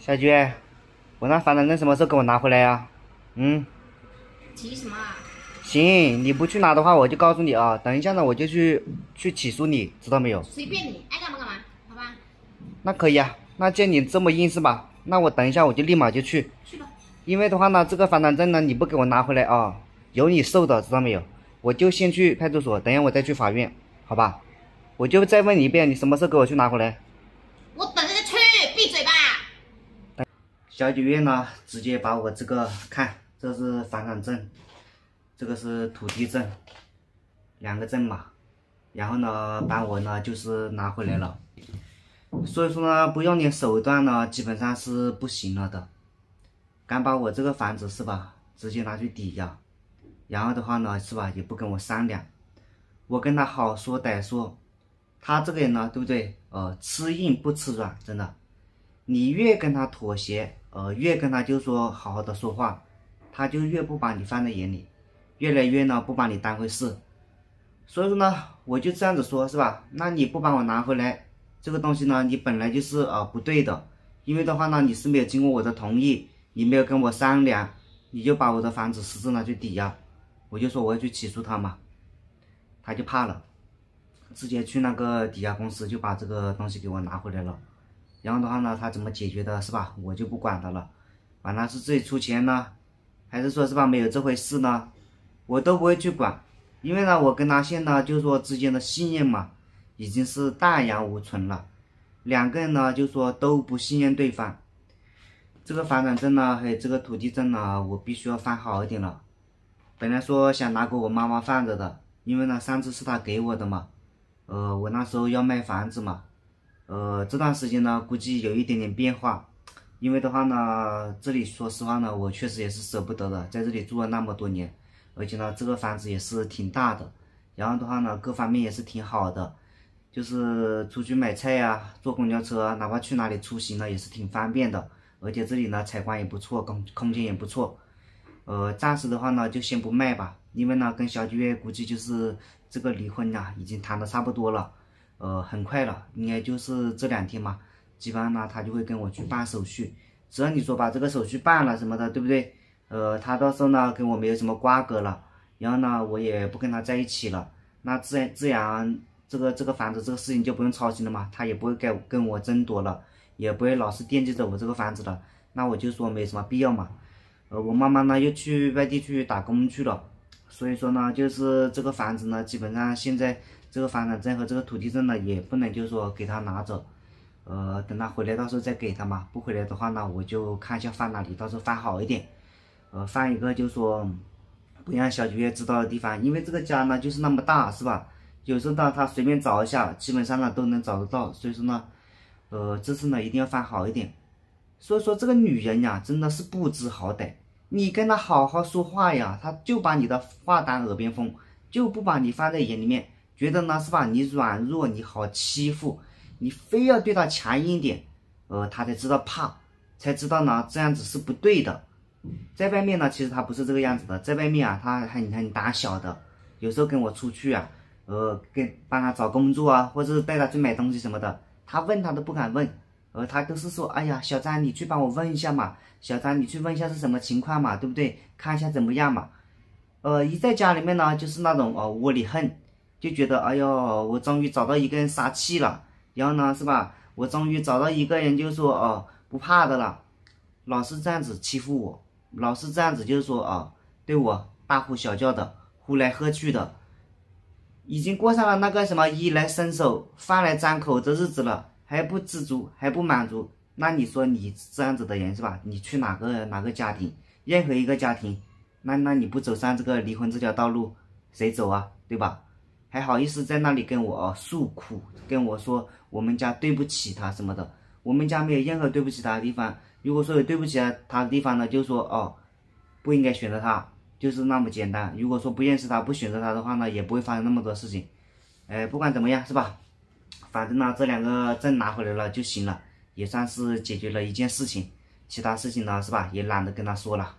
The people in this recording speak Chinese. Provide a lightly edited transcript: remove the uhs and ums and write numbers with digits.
小菊，我那房产证什么时候给我拿回来呀？ 急什么啊？ 行，你不去拿的话，我就告诉你啊。等一下呢，我就去起诉你，知道没有？ 随便你爱干嘛干嘛，好吧？ 那可以啊。那见你这么硬是吧？那我等一下我就立马就去。 去吧。 因为的话呢，这个房产证呢，你不给我拿回来啊，有你受的，知道没有？我就先去派出所，等一下我再去法院，好吧？我就再问你一遍，你什么时候给我去拿回来？ 我等着去，闭嘴吧。 小九月呢，直接把我这个看，这是房产证，这个是土地证，两个证嘛，然后呢，把我呢就是拿回来了。所以说呢，不用点手段呢，基本上是不行了的。敢把我这个房子是吧，直接拿去抵押，然后的话呢是吧，也不跟我商量，我跟他好说歹说，他这个人呢，对不对？吃硬不吃软，真的。你越跟他妥协，越跟他就说好好的说话，他就越不把你放在眼里，越来越呢不把你当回事。所以说呢，我就这样子说，是吧？那你不把我拿回来，这个东西呢，你本来就是不对的，因为的话呢，你是没有经过我的同意，你没有跟我商量，你就把我的房子私自拿去抵押，我就说我要去起诉他嘛，他就怕了，直接去那个抵押公司就把这个东西给我拿回来了。然后的话呢，他怎么解决的是吧？我就不管他了，管他是自己出钱呢，还是说是吧没有这回事呢，我都不会去管，因为呢，我跟他现在就是说之间的信任嘛，已经是荡然无存了，两个人呢就说都不信任对方。这个房产证呢，还有这个土地证呢，我必须要放好一点了。本来说想拿给我妈妈放着的，因为呢上次是她给我的嘛，我那时候要卖房子嘛。这段时间呢，估计有一点点变化，因为的话呢，这里说实话呢，我确实也是舍不得的，在这里住了那么多年，而且呢，这个房子也是挺大的，然后的话呢，各方面也是挺好的，就是出去买菜啊，坐公交车啊，哪怕去哪里出行呢，也是挺方便的，而且这里呢，采光也不错，空间也不错，暂时的话呢，就先不卖吧，因为呢，跟小九月估计就是这个离婚呀，已经谈的差不多了。很快了，应该就是这2天嘛，基本上呢他就会跟我去办手续，只要你说把这个手续办了什么的，对不对？他到时候呢跟我没有什么瓜葛了，然后呢我也不跟他在一起了，那自然这个房子这个事情就不用操心了嘛，他也不会跟我争夺了，也不会老是惦记着我这个房子了，那我就说没什么必要嘛。我妈妈呢又去外地去打工去了，所以说呢就是这个房子呢基本上现在。这个房产证和这个土地证呢，也不能就是说给他拿走，等他回来到时候再给他嘛。不回来的话呢，我就看一下放哪里，到时候放好一点，放一个就是说不让小九月知道的地方，因为这个家呢就是那么大，是吧？有时候呢他随便找一下，基本上呢都能找得到，所以说呢，这次呢一定要放好一点。所以说这个女人呀，真的是不知好歹，你跟她好好说话呀，她就把你的话当耳边风，就不把你放在眼里面。觉得呢是吧？你软弱，你好欺负，你非要对他强硬一点，他才知道怕，才知道呢这样子是不对的。在外面呢，其实他不是这个样子的，在外面啊，他很胆小的。有时候跟我出去啊，帮他找工作啊，或者是带他去买东西什么的，他问他都不敢问，他都是说，哎呀，小张你去帮我问一下嘛，小张你去问一下是什么情况嘛，对不对？看一下怎么样嘛。一在家里面呢，就是那种窝里横。就觉得哎呦，我终于找到一个人撒气了，然后呢是吧，我终于找到一个人就说不怕的了，老是这样子欺负我，老是这样子就是说对我大呼小叫的，呼来喝去的，已经过上了那个什么衣来伸手饭来张口的日子了，还不知足还不满足，那你说你这样子的人是吧，你去哪个家庭，任何一个家庭，那你不走上这个离婚这条道路，谁走啊，对吧？还好意思在那里跟我诉苦，跟我说我们家对不起他什么的，我们家没有任何对不起他的地方。如果说有对不起他的地方呢，就说不应该选择他，就是那么简单。如果说不认识他，不选择他的话呢，也不会发生那么多事情。不管怎么样是吧？反正呢这2个证拿回来了就行了，也算是解决了一件事情。其他事情呢是吧，也懒得跟他说了。